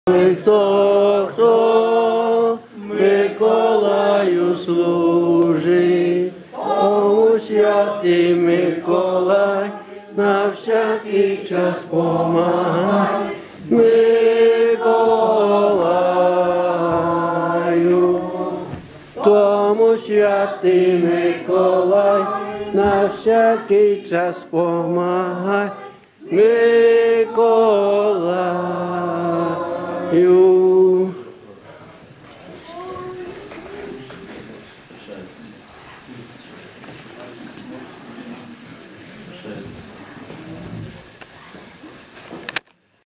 Хто Миколаю служить, тому святий Миколай на всякий час помагай. Миколаю, тому святий Миколай на всякий час помагай. Миколаю.